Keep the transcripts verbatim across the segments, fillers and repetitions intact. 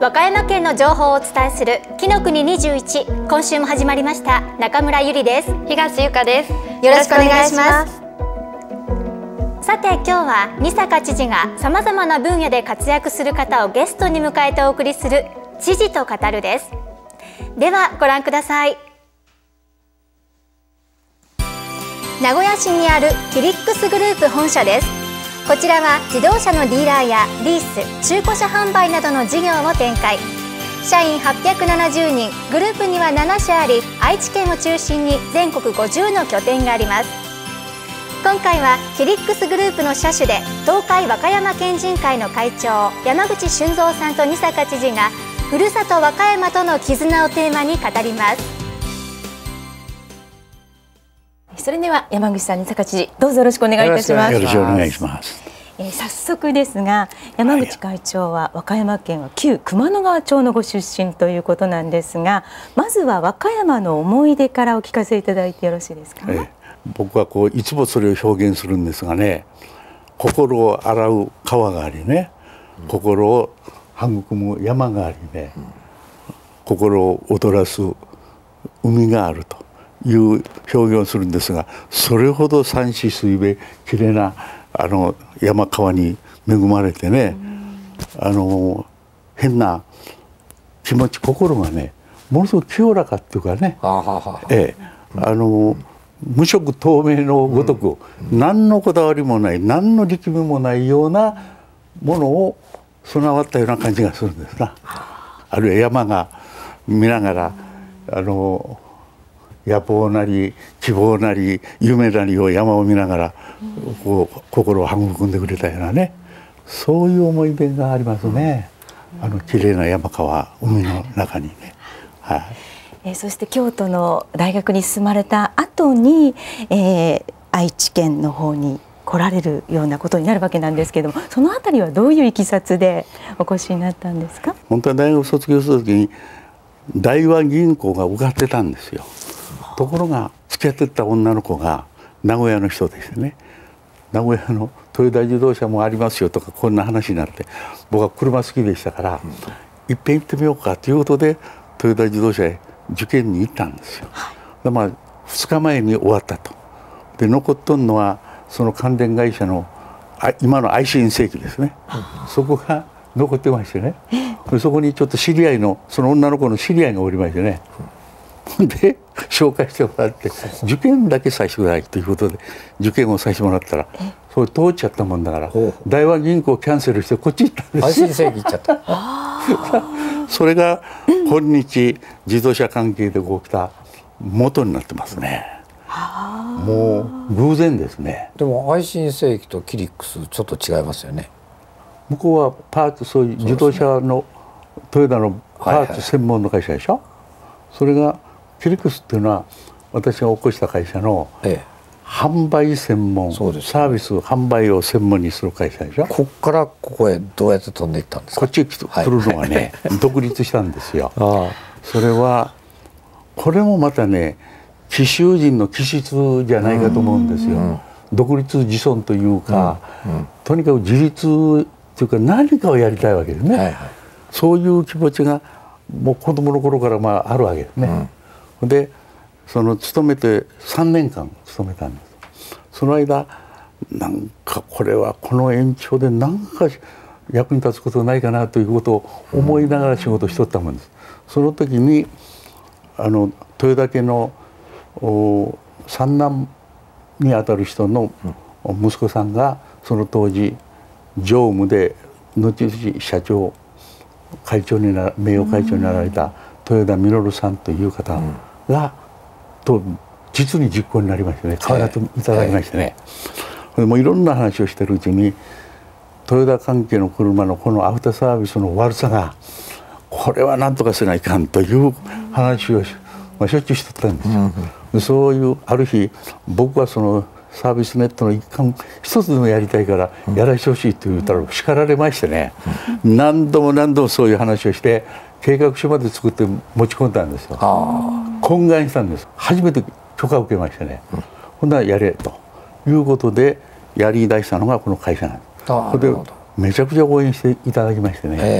和歌山県の情報をお伝えする紀の国にじゅういち、今週も始まりました。中村ゆりです。 東由香です。よろしくお願いします。さて今日は仁坂知事がさまざまな分野で活躍する方をゲストに迎えてお送りする知事と語るです。ではご覧ください。名古屋市にあるキリックスグループ本社です。こちらは自動車のディーラーやリース、中古車販売などの事業を展開。社員はっぴゃくななじゅうにん、グループにはななしゃあり、愛知県を中心に全国ごじゅうの拠点があります。今回はキリックスグループの社主で東海和歌山県人会の会長山口俊三さんと仁坂知事がふるさと和歌山との絆をテーマに語ります。 それでは山口さん、仁坂知事、どうぞよろしくお願いいたします。 よろしくお願いします。 えー、早速ですが、山口会長は和歌山県は旧熊野川町のご出身ということなんですが、まずは和歌山の思い出からお聞かせいただいてよろしいですか。えー、 僕はこういつもそれを表現するんですがね、心を洗う川がありね、心を育む山がありね、心を踊らす海があるという表現をするんですが、それほど山紫水明きれいなあの山川に恵まれてね、あの変な気持ち、心がねものすごく清らかっていうかね、ええ、あの無色透明のごとく、うん、何のこだわりもない、何の力みもないようなものを備わったような感じがするんですな。あるいは山が見ながら、あの野望なり希望なり夢なりを山を見ながらこう心を育んでくれたようなね、そういう思い出がありますね。あの綺麗な山川、海の中にね。はい。 えー、そして京都の大学に進まれた後に、えー、愛知県の方に来られるようなことになるわけなんですけれども、そのあたりはどういういきさつでお越しになったんですか。 本当は大学卒業する時に大和銀行が受かってたんですよ。ところが付き合ってた女の子が名古屋の人ですね。名古屋の豊田自動車もありますよとかこんな話になって、僕は車好きでしたから、うん、いっぺん行ってみようかということで豊田自動車へ受験に行ったんですよ。はい、でまあふつかまえに終わったと。で残っとんのはその関連会社のあ今の愛信正規ですね、うん、そこが残ってましてね、そこにちょっと知り合いのその女の子の知り合いがおりましてね、うん、で紹介してもらって受験だけさせてくださいということで受験をさせてもらったら、それ通っちゃったもんだから大和銀行キャンセルしてこっち行ったんです。 愛信正規行っちゃったそれが今日自動車関係でこう来た元になってますね。もう偶然ですね。 でも愛信正規とキリックスちょっと違いますよね。 向こうはパーツ、そういう自動車のトヨタのパーツ専門の会社でしょ。それがキリックスっていうのは私が起こした会社の販売専門、サービス販売を専門にする会社でしょ。 ここからここへどうやって飛んでいったんですか。 こっち来るのはね、独立したんですよ。それはこれもまたね、紀州人の気質じゃないかと思うんですよ。独立自尊というか、とにかく自立というか何かをやりたいわけですね。はいはい、そういう気持ちがもう子供の頃からまああるわけですね。うん、でその勤めてさんねんかん勤めたんです。その間なんかこれはこの延長で何か役に立つことがないかなということを思いながら仕事をしとったもんです。その時にあの豊田家の三男にあたる人の息子さんがその当時常務で後々社長会長にな名誉会長になられた豊田稔さんという方が、うん、と実に実行になりましてね、変わらずいただきましてね、でもいろんな話をしてるうちにトヨタ関係の車のこのアフターサービスの悪さがこれは何とかせないかんという話をし、まあ、しょっちゅうしてたんですよ。うん、そういうある日僕はそのサービスネットの一環一つでもやりたいからやらしてほしいと言ったら叱られましてね、うん、何度も何度もそういう話をして計画書まで作って持ち込んだんですよ。懇願したんです。初めて許可を受けましてね、うん、ほんならやれということでやりだしたのがこの会社なんです。それでめちゃくちゃ応援していただきましてね、え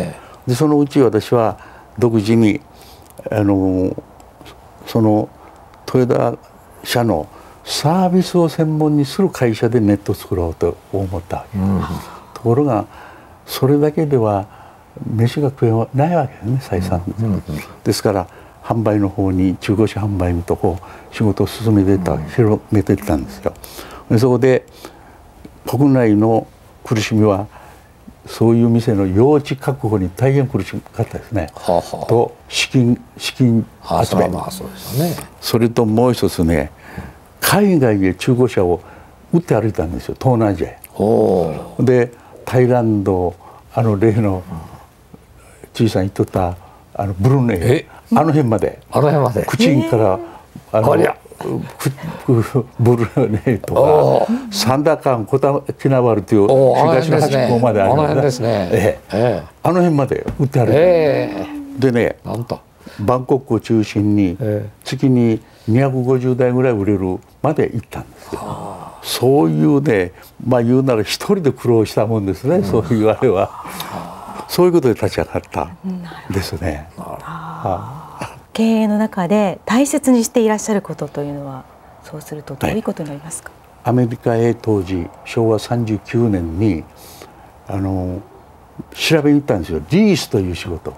でそのうち私は独自にあのその豊田社のサービスを専門にする会社でネットを作ろうと思ったわけです、うん、ところがそれだけでは飯が食えないわけですね、採算、うんうんうん、ですから販売の方に中古車販売のとこ仕事を進めていった、うん、広めていったんですよ。でそこで国内の苦しみはそういう店の用地確保に大変苦しかったですね。はあはあ、と資金資金集め、まあそうですよね、それともう一つね、海外で中古車を売って歩いたんですよ、東南アジアへ。でタイランド、あの例の小さん言っとったあのブルネイ、あの辺まで、あの辺まで、クチンからあのブルネイとかサンダーカン、コタキナバルという東の端っこまであるんですね。あの辺まで売ってある。でね、バンコクを中心に月ににひゃくごじゅうだいぐらい売れるまで行ったんですよ。そういうね、まあ言うなら一人で苦労したもんですね、うん、そういうあれは。そういうことで立ち上がったですね。 経営の中で大切にしていらっしゃることというのは、そうするとどういうことになりますか？ はい、アメリカへ当時しょうわさんじゅうきゅうねんにあの調べに行ったんですよ、リースという仕事。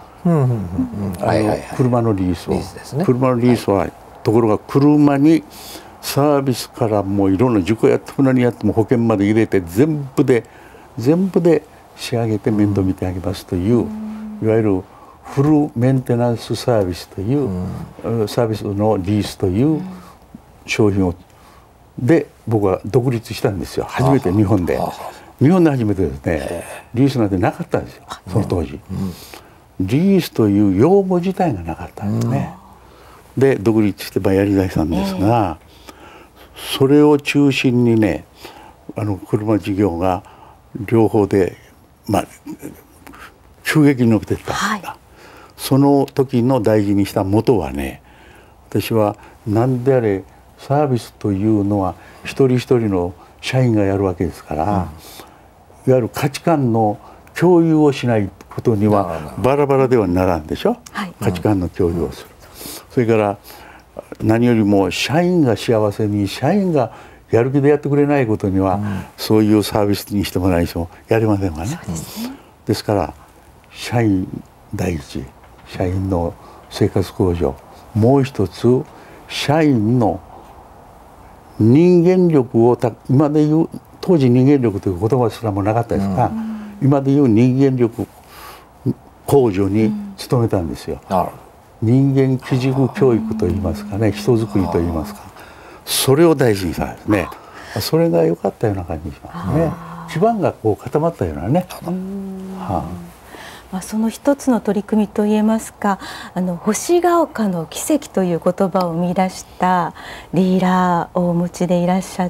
車のリースを、リースですね、車のリースは、はい、ところが車にサービスからもういろんな事故やっても何やっても保険まで入れて全部で全部で仕上げて面倒見てあげますという、いわゆるフルメンテナンスサービスという、うん、サービスのリースという商品をで僕は独立したんですよ、初めて日本で。日本で初めてですね、リースなんてなかったんですよ、その当時。リースという用語自体がなかったんですね。で独立してやりだしたんですが、それを中心にね、あの車事業が両方でまあ急激に伸びていったんですが、はい、その時の大事にした元はね、私は何であれサービスというのは一人一人の社員がやるわけですから、うん、いわゆる価値観の共有をしないことにはバラバラではならんでしょ、はい、価値観の共有をする、うん、それから何よりも社員が幸せに、社員がやる気でやってくれないことには、うん、そういうサービスにしてもらいしもやりませんわね。ですね。ですから社員第一、社員の生活向上、もう一つ社員の人間力をた今で言う、当時人間力という言葉すらもなかったですが、うん、今で言う人間力向上に努めたんですよ。うん、人間基軸教育といいますかね、人づくりといいますか、それを大事にしたんですね。それが良かったような感じしますね。基盤がこう固まったようなね。はあ、 まあ、その一つの取り組みといえますか、あの星ヶ丘の奇跡という言葉を生み出したディーラーをお持ちでいらっしゃって、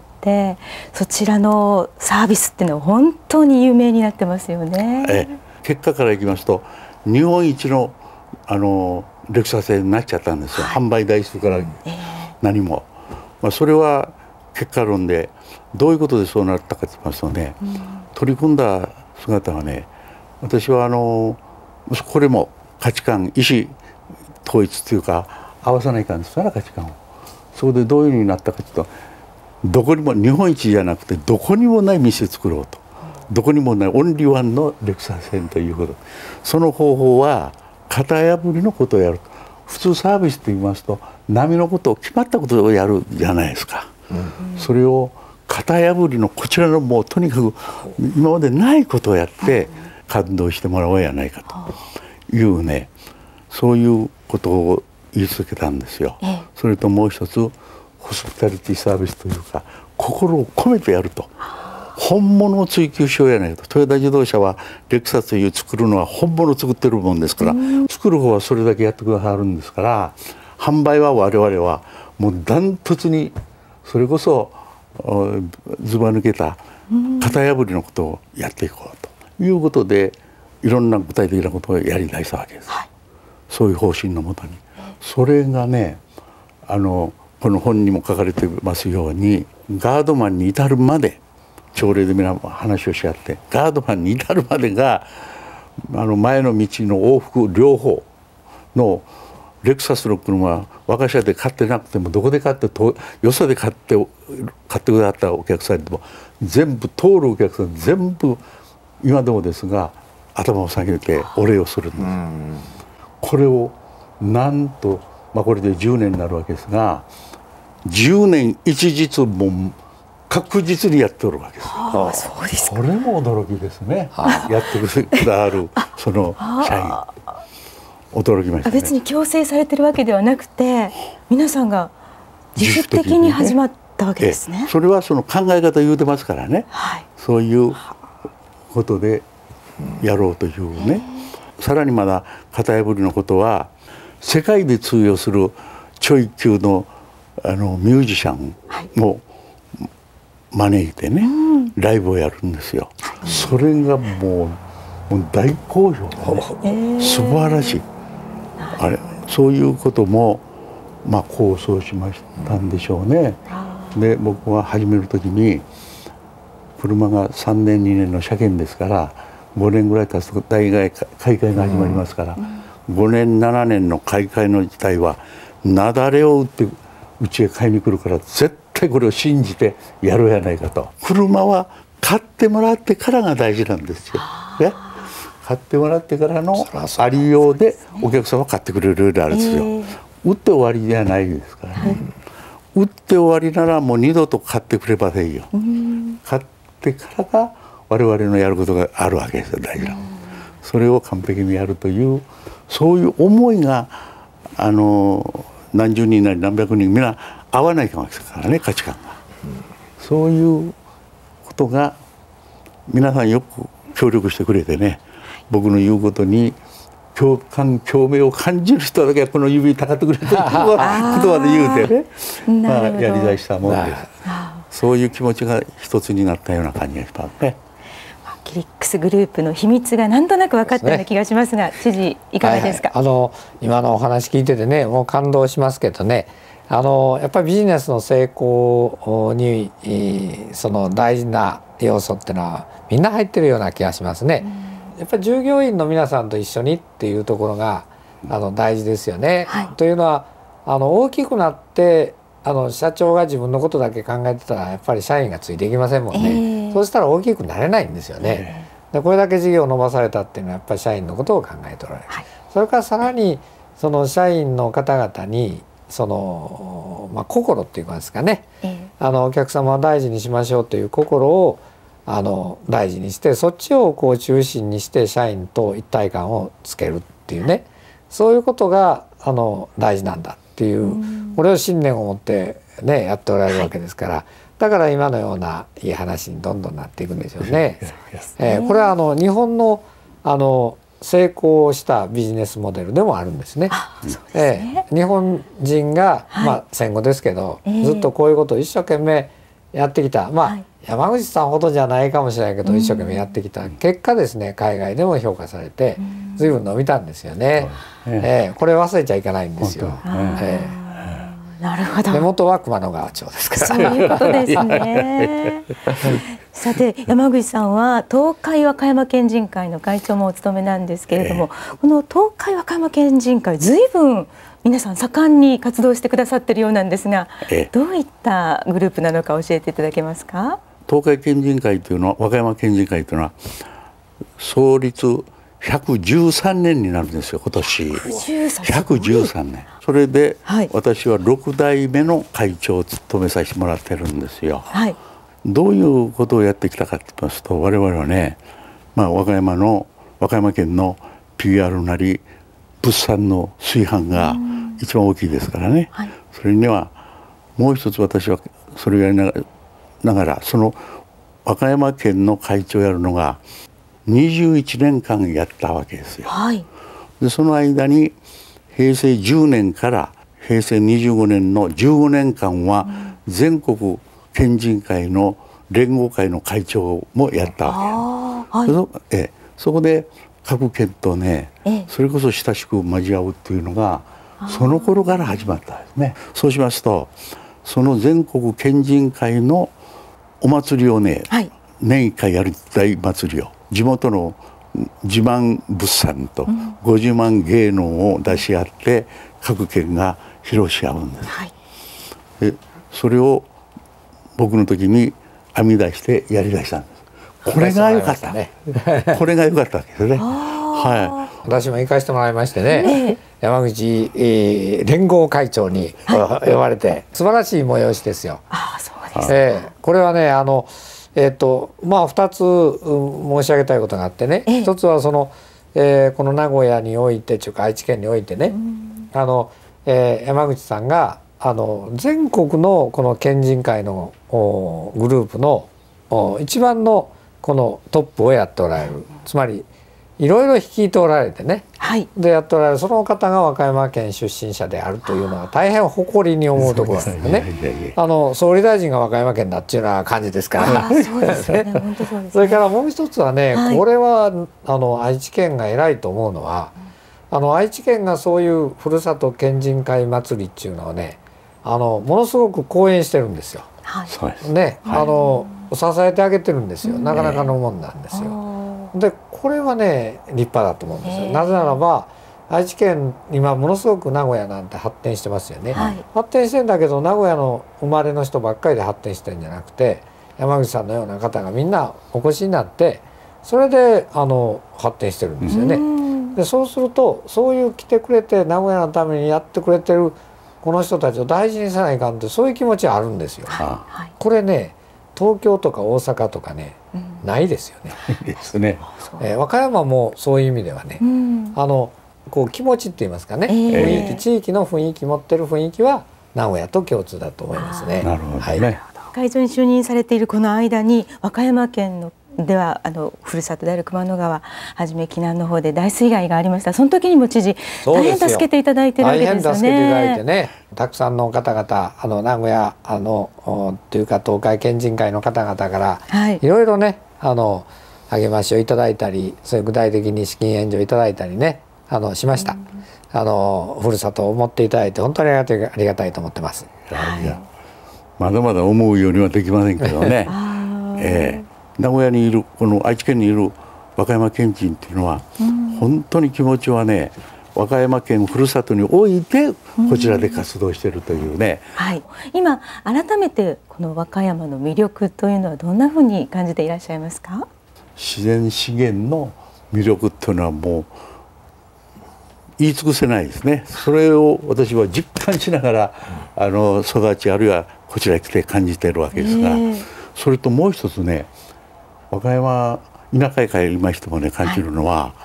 そちらのサービスっていうのは本当に有名になってますよね。 ええ、結果からいきますと日本一のあのレクサスになっちゃったんですよ、はい、販売台数から何も、えーまあ、それは結果論でどういうことでそうなったかと言いますとね、うん、取り組んだ姿はね、私はあのこれも価値観、意思統一というか合わさないかんですから、価値観を。そこでどういうふうになったかというと、どこにも日本一じゃなくてどこにもない店を作ろうと、どこにもないオンリーワンのレクサス線ということ。その方法は型破りのことをやると。普通サービスと言いますと波のことを決まったことをやるじゃないですか、うん、それを型破りのこちらのもうとにかく今までないことをやって感動してもらおうやないかというね、そういうことを言い続けたんですよ。それともう一つホスピタリティサービスというか心を込めてやると、本物を追求しようやないかと。トヨタ自動車はレクサスという作るのは本物を作ってるもんですから、作る方はそれだけやってくださるんですから、販売は我々はもうダントツにそれこそずば抜けた型破りのことをやっていこうということで、いろんな具体的なことをやりだしたわけです、はい、そういう方針のもとに。それがね、あのこの本にも書かれてますようにガードマンに至るまで朝礼で皆話をし合って、ガードマンに至るまでがあの前の道の往復両方のレクサスの車、若社で買ってなくてもどこで買ってとよそで買って買ってくださったお客さんでも全部通るお客さん全部今でもですが頭を下げてお礼をするんです。これをなんと、まあ、これでじゅうねんになるわけですがじゅうねん一日も確実にやっておるわけです。 ああ、そうですか。 これも驚きですね。やってくださるその社員驚きましたね。 別に強制されてるわけではなくて皆さんが自主的に始まったわけですね。 それはその考え方言うてますからね、はい、そういうことでやろうというね。さらにまだ型破りのことは世界で通用するちょい級のあのミュージシャンを招いてね、うん、ライブをやるんですよ。それがもう、もう大好評で、ね、素晴らしい。あれそういうこともまあ構想しましたんでしょうね。で僕は始める時に車がさんねんにねんの車検ですからごねんぐらい経つと大概買い替えが始まりますから、うん、ごねんななねんの買い替えの時代は雪崩を打ってうちへ買いに来るから絶対これを信じてやろうやないかと。車は買ってもらってからが大事なんですよ。ね、買ってもらってからのありようでお客様は買ってくれるようになるんですよ。売って終わりじゃないですからね。売って終わりならもう二度と買ってくれませんよ。買ってからが我々のやることがあるわけですよ、大事な。それを完璧にやるというそういう思いがあの何十人なり何百人みんな合わないかもしれないからね、価値観が。そういうことが皆さんよく協力してくれてね、僕の言うことに共感共鳴を感じる人だけはこの指たかってくれてることまで言うてね、まあ、やりだしたもんです。そういう気持ちが一つになったような感じがしますね。 キリックスグループの秘密がなんとなく分かったような気がしますが、知事いかがですか。 はいはい、あの今のお話聞いててね、もう感動しますけどね、あのやっぱりビジネスの成功にその大事な要素っていうのはみんな入ってるような気がしますね。うん、やっぱり従業員の皆さんと一緒にっていうところがあの大事ですよね。はい、というのはあの大きくなってあの社長が自分のことだけ考えてたらやっぱり社員がついていきませんもんね。えー、そうしたら大きくなれないんですよね。えー、でこれだけ事業を伸ばされたっていうのはやっぱり社員のことを考えておられる。はい、それからさらにその社員の方々にその、まあ、心っていうかですかね、えー、あのお客様を大事にしましょうという心をあの大事にしてそっちをこう中心にして社員と一体感をつけるっていうね、はい、そういうことがあの大事なんだっていう、これを信念を持ってねやっておられるわけですから、はい、だから今のようないい話にどんどんなっていくんでしょうね。えー、これはあの日本のあの成功したビジネスモデルでもあるんですね。えー、日本人が、はい、まあ戦後ですけど、えー、ずっとこういうことを一生懸命やってきた、まあ、はい、山口さんほどじゃないかもしれないけど、うん、一生懸命やってきた結果ですね、海外でも評価されて随分伸びたんですよね。うん、えー、これ忘れちゃいけないんですよ。えー、なるほど。 根元は熊野川町ですから。 そういうことですね。さて山口さんは東海和歌山県人会の会長もお務めなんですけれども、えー、この東海和歌山県人会ずいぶん皆さん盛んに活動してくださっているようなんですが、えー、どういったグループなのか教えていただけますか。 東海県人会というのは和歌山県人会というのは創立ひゃくじゅうさんねんになるんですよ、今年。ひゃくじゅうさんねん。それで、はい、私はろくだいめの会長を務めさせてもらってるんですよ。はい、どういうことをやってきたかと言いますと、我々はね、まあ、和歌山の和歌山県の ピーアール なり物産の炊飯が一番大きいですからね。はい、それにはもう一つ私はそれをやりながらながらその和歌山県の会長をやるのがにじゅういちねんかんやったわけですよ。はい、でその間にへいせいじゅうねんからへいせいにじゅうごねんのじゅうごねんかんは全国県人会の連合会の会長もやったわけです。はい、えそこで各県とね、それこそ親しく交わうというのがその頃から始まったんですね。そうしますとその全国県人会のお祭りをね、はい、年いっかいやる大祭りを地元の自慢物産とご自慢芸能を出し合って各県が披露し合うんです。はい、でそれを僕の時に編み出してやりだしたんです。これが良かったね。これが良かったわけですね。はい。 私も行かせてもらいましてね、山口、えー、連合会長に呼ばれて素晴らしい催しですよ。 ああ、そうです。 えー、これはね、あのえっとまあふたつ申し上げたいことがあってね、ひとつはその、えー、この名古屋においてというか愛知県においてね、あの、えー、山口さんがあの全国のこの県人会のグループの一番のこのトップをやっておられる、つまりいろいろ率いておられてね、はい、でやっておられるその方が和歌山県出身者であるというのは大変誇りに思うところなんですね。あの総理大臣が和歌山県だっていうような感じですからそれからもう一つはね、はい、これはあの愛知県が偉いと思うのは、あの愛知県がそういうふるさと県人会祭りっていうのをね、あのものすごく講演してるんですよ。はい、ね、はい、あの支えてあげてるんですよ。なかなかのもんなんですよ。でこれはね立派だと思うんですよ。なぜならば愛知県今ものすごく名古屋なんて発展してますよね。はい、発展してんだけど名古屋の生まれの人ばっかりで発展してるんじゃなくて、山口さんのような方がみんなお越しになってそれであの発展してるんですよね。でそうするとそういう来てくれて名古屋のためにやってくれてるこの人たちを大事にせないかんってそういう気持ちはあるんですよ。はい、これね東京とか大阪とかね、うん、ないですよね。 ですね。 えー、和歌山もそういう意味ではね、うん、あのこう気持ちって言いますかね、えー、雰囲気、地域の雰囲気持ってる雰囲気は名古屋と共通だと思いますね。 なるほどね。はい、 会長に就任されているこの間に和歌山県のではあのふるさとである熊野川はじめ紀南の方で大水害がありました。その時にも知事大変助けていただいてるわけですよね。 大変助けていただいてね、たくさんの方々あの名古屋あのというか東海県人会の方々から、はい、いろいろねあの励ましをいただいたり、そういう具体的に資金援助をいただいたりねあのしました。うん、あのふるさとを思っていただいて本当にありがたいと思ってます。 はい、いやまだまだ思うようにはできませんけどね。えー名古屋にいるこの愛知県にいる和歌山県人っていうのは、うん、本当に気持ちはね和歌山県ふるさとにおいてこちらで活動しているというね、 うんはい、今改めてこの和歌山の魅力というのはどんなふうに感じていらっしゃいますか？ 自然資源の魅力っていうのはもう言い尽くせないですね。それを私は実感しながらあの育ちあるいはこちらに来て感じているわけですが、それともう一つね和歌山田舎へ帰りましてもね感じるのは、はい、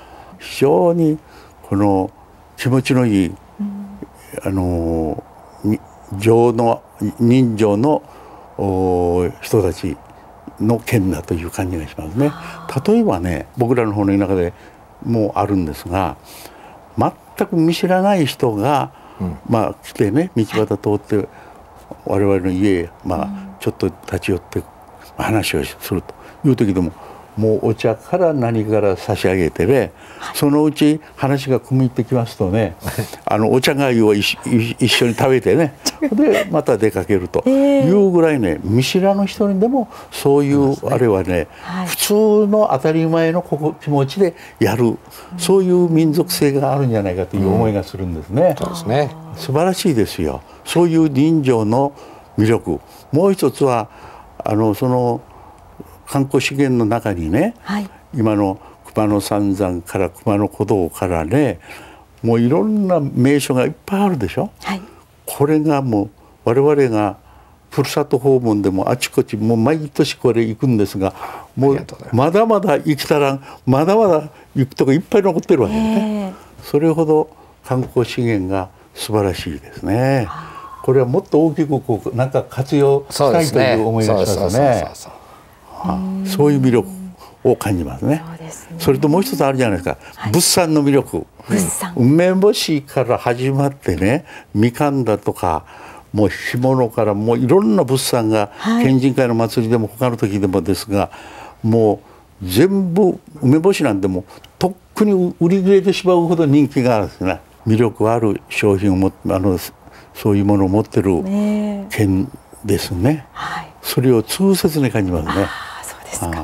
非常にこの気持ちのいい、うん、あの情の人情の人たちの県だという感じがしますね。例えばね僕らの方の田舎でもあるんですが、全く見知らない人が、うん、まあ来てね道端通って我々の家へ、まあ、ちょっと立ち寄って話をするという時でももうお茶から何から差し上げてね、そのうち話が組み入ってきますとねあのお茶がゆを一緒に食べてねでまた出かけるというぐらいね見知らぬ人にでもそういうあれはね普通の当たり前の気持ちでやる、そういう民族性があるんじゃないかという思いがするんですね。 そうですね。 素晴らしいですよ。そういう人情の魅力。もう一つはあのその観光資源の中にね、はい、今の熊野三山から熊野古道からねもういろんな名所がいっぱいあるでしょ、はい、これがもう我々がふるさと訪問でもあちこちもう毎年これ行くんですがもうまだまだ行きたらまだまだ行くとこいっぱい残ってるわけですね。それほど観光資源が素晴らしいですね。これはもっと大きくこうなんか活用したいという思いがしますね。そういう魅力を感じますね。そうですね。それともう一つあるじゃないですか、はい、物産の魅力。物産、梅干しから始まってねみかんだとかもう干物からもういろんな物産が、はい、県人会の祭りでも他の時でもですがもう全部梅干しなんてもうとっくに売り切れてしまうほど人気があるんですね。魅力ある商品をもあのそういうものを持ってる県ですね。はい、それを痛切に感じますね。 あ、そうですか。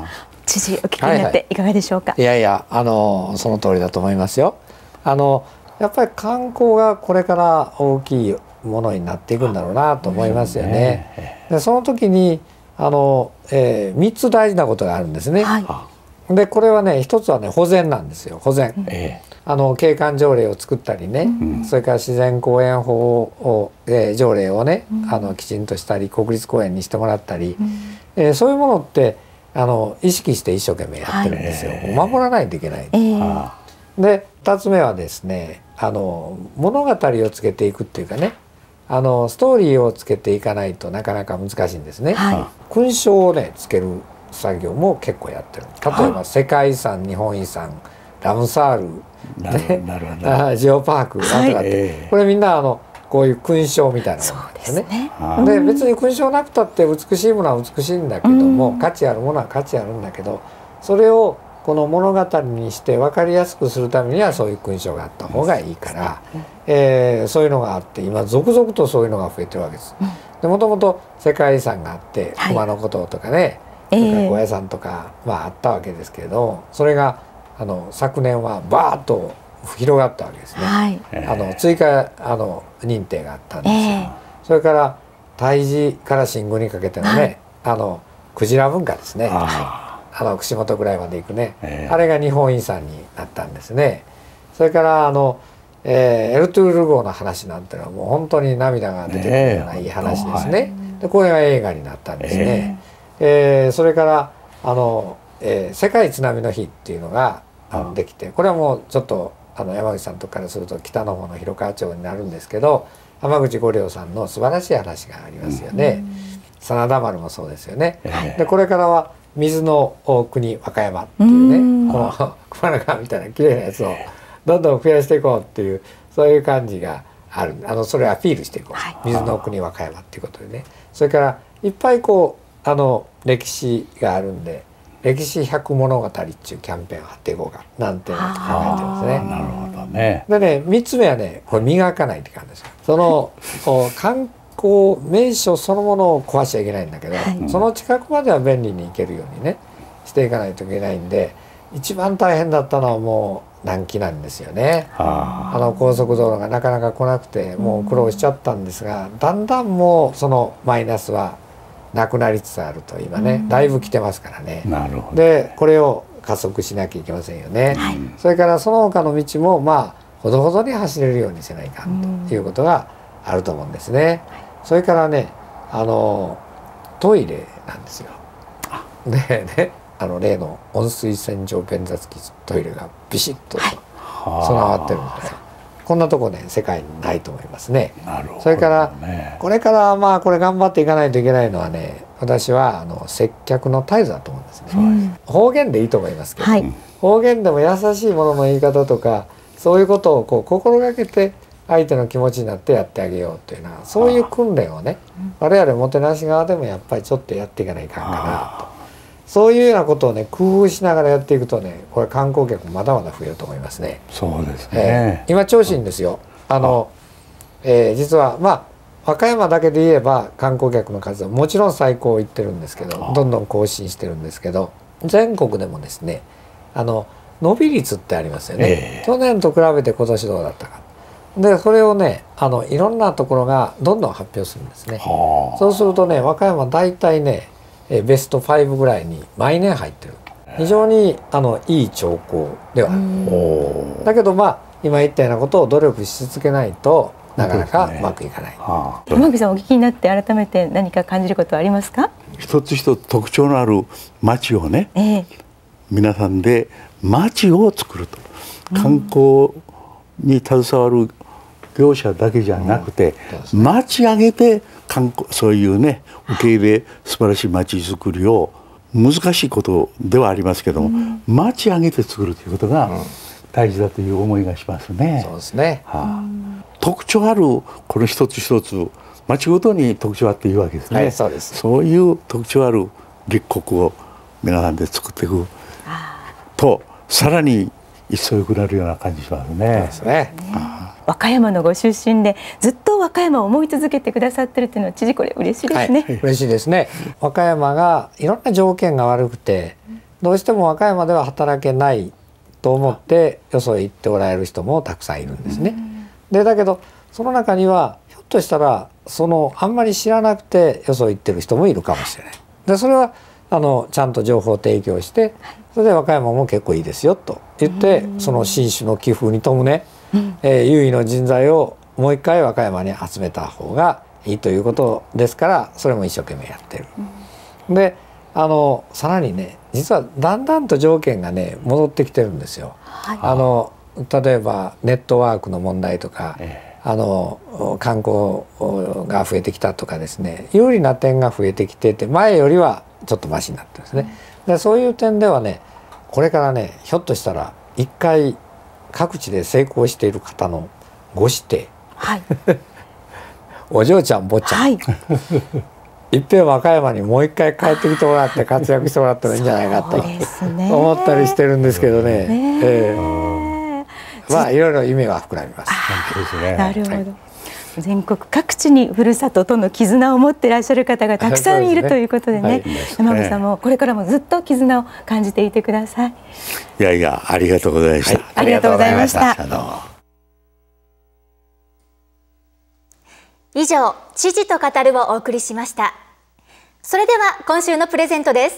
知事お聞きになっていかがでしょうか。 はいはい、いやいやあのその通りだと思いますよ。あのやっぱり観光がこれから大きいものになっていくんだろうなと思いますよね。でその時にあの、えー、みっつ大事なことがあるんですね。はい、でこれはね一つはね保全なんですよ。保全、えー、あの景観条例を作ったりね、うん、それから自然公園法を、えー、条例をね、うん、あのきちんとしたり国立公園にしてもらったり、うん、えー、そういうものってあの意識して一生懸命やってるんですよ。はい、守らないといけない。えー、でふたつめはですねあの物語をつけていくっていうかねあのストーリーをつけていかないとなかなか難しいんですね。はい、勲章をねつける作業も結構やってる。例えば世界遺産、日本遺産、ラムサール、ね、ジオパークなんとかって、はい、これみんなあのこういう勲章みたいなものですね。で別に勲章なくたって美しいものは美しいんだけども、価値あるものは価値あるんだけど、それをこの物語にして分かりやすくするためにはそういう勲章があった方がいいから、えー、そういうのがあって今続々とそういうのが増えてるわけです。でもともと世界遺産があって熊野古道とかね、はい、それから高野山とか、まあ、あったわけですけれど、それがあの昨年はバーッと広がったわけですね。はい、あの追加あの認定があったんですよ。えー、それから胎児から新宮にかけてのね、はい、あのクジラ文化ですね。あの串本ぐらいまで行くね、えー、あれが日本遺産になったんですね。それからあの、えー、エルトゥールル号の話なんてのはもう本当に涙が出てくるようないい話ですね。えー、でこれが映画になったんですね。えーえー、それからあの、えー、世界津波の日っていうのがあのできて、これはもうちょっとあの山口さんとこからすると北の方の広川町になるんですけど、浜口五稜さんの素晴らしい話がありますよね。真田丸もそうですよね。えー、でこれからは水の国和歌山っていうね、この熊野川みたいな綺麗なやつをどんどん増やしていこうっていうそういう感じがある。あのそれをアピールしていこう、はい、水の国和歌山っていうことでね。それからいっぱいこうあの歴史があるんで歴史ひゃく物語っていうキャンペーンを貼っていこうかなんていうのを考えてますね。 なるほどね。 でねみっつめはねこれ磨かないって感じですよ。その観こう名所そのものを壊しちゃいけないんだけど、はい、その近くまでは便利に行けるようにねしていかないといけないんで、一番大変だったのはもう南紀なんですよね。あの高速道路がなかなか来なくてもう苦労しちゃったんですが、だんだんもうそのマイナスはなくなりつつあると今ねだいぶ来てますからね。なるほど。でこれを加速しなきゃいけませんよね。はい、それからその他の道もまあほどほどに走れるようにせないかんということがあると思うんですね。それからねあのトイレなんですよ。でねあの例の温水洗浄便座付きトイレがビシッと備わってるんで、ね、こんなとこね世界にないと思いますね。なるほどね。それからこれからまあこれ頑張っていかないといけないのはね、私はあの接客の態度だと思うんですね。うん、方言でいいと思いますけど、はい、方言でも優しいものの言い方とかそういうことをこう心がけて相手の気持ちになってやってあげようというのはそういう訓練をね我々もてなし側でもやっぱりちょっとやっていかないかんかなと、そういうようなことをね工夫しながらやっていくとねこれ観光客まだまだ増えると思いますね。 そうですね。 えー、今調子いいんですよ。あの、えー、実はまあ和歌山だけで言えば観光客の数はもちろん最高いってるんですけどどんどん更新してるんですけど、全国でもですねあの伸び率ってありますよね。えー、去年と比べて今年どうだったか。でそれをねあのいろんなところがどんどん発表するんですね。そうするとね和歌山大体ねベストごぐらいに毎年入ってる。非常にあのいい兆候ではある。だけどまあ今言ったようなことを努力し続けないとなかなかうまくいかない。 山口さんお聞きになって改めて何か感じることはありますか？ 一つ一つ特徴のある町をね、えー、皆さんで町を作ると、観光に携わる業者だけじゃなくて、うん、町上げて観光そういうね受け入れ素晴らしい町づくりを難しいことではありますけども、うん、町上げて作るということが大事だという思いがしますね。 そうですね。 はあ、特徴あるこの一つ一つ町ごとに特徴あっていいわけですね。 はい、そうです。 そういう特徴ある立国を皆さんで作っていくとさらに一層良くなるような感じしますね。そうですね。 和歌山のご出身でずっと和歌山を思い続けてくださってるっていうのは知事これ嬉しいですね。 はい、嬉しいですね。和歌山がいろんな条件が悪くてどうしても和歌山では働けないと思ってよそへ行っておられる人もたくさんいるんですね。でだけどその中にはひょっとしたらそのあんまり知らなくてよそへ行ってる人もいるかもしれない。でそれはあのちゃんと情報提供してそれで和歌山も結構いいですよと言ってその新種の寄付に富むね、えー、優位の人材をもう一回和歌山に集めた方がいいということですからそれも一生懸命やってる。であのさらにね実はだんだんと条件がね戻ってきてるんですよ。はい、あの例えばネットワークの問題とか、えー、あの観光が増えてきたとかですね有利な点が増えてきてて前よりはちょっとマシになってるんですね。でそういう点ではねこれからねひょっとしたら一回各地で成功している方のご指定、はい、お嬢ちゃん坊ちゃん、はい、いっぺん和歌山にもう一回帰ってきてもらって活躍してもらったらいいんじゃないかと思ったりしてるんですけどね。ねえー、まあいろいろ夢は膨らみます。 なるほど。はい、全国各地にふるさととの絆を持っていらっしゃる方がたくさんいるということでね、山口さんもこれからもずっと絆を感じていてください。 いやいやありがとうございました。はい、 ありがとうございました。 以上、知事と語るをお送りしました。それでは今週のプレゼントです。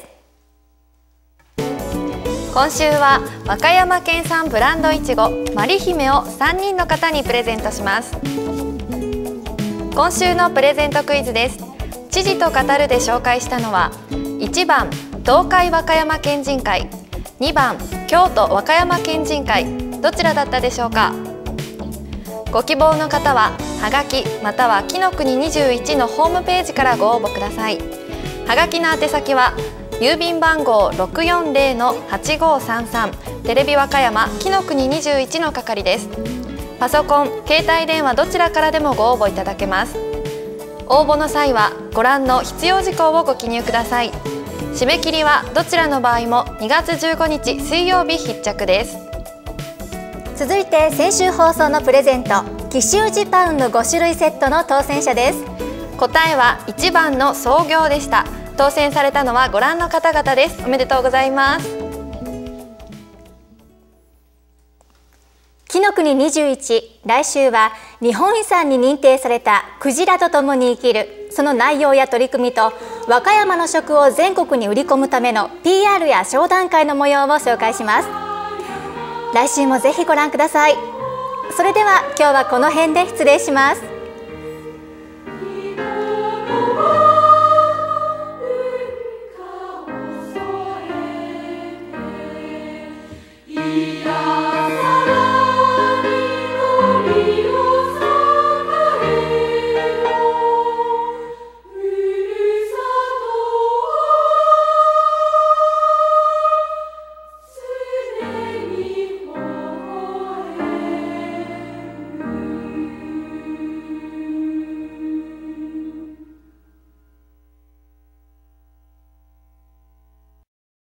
今週は和歌山県産ブランドいちごまりひめをさんにんの方にプレゼントします。今週のプレゼントクイズです。知事と語るで紹介したのはいちばん東海和歌山県人会、にばん京都和歌山県人会、どちらだったでしょうか。ご希望の方ははがきまたはきのくににじゅういちのホームページからご応募ください。はがきの宛先は郵便番号 ろくよんぜろのはちごさんさん テレビ和歌山きのくににじゅういちの係です。パソコン、携帯電話どちらからでもご応募いただけます。応募の際はご覧の必要事項をご記入ください。締め切りはどちらの場合もにがつじゅうごにち水曜日必着です。 続いて先週放送のプレゼント紀州ジパウンのごしゅるいセットの当選者です。 答えはいちばんの創業でした。当選されたのはご覧の方々です。おめでとうございます。 紀の国にじゅういち、来週は日本遺産に認定されたクジラと共に生きる、その内容や取り組みと和歌山の食を全国に売り込むための ピーアール や商談会の模様を紹介します。来週もぜひご覧ください。それでは今日はこの辺で失礼します。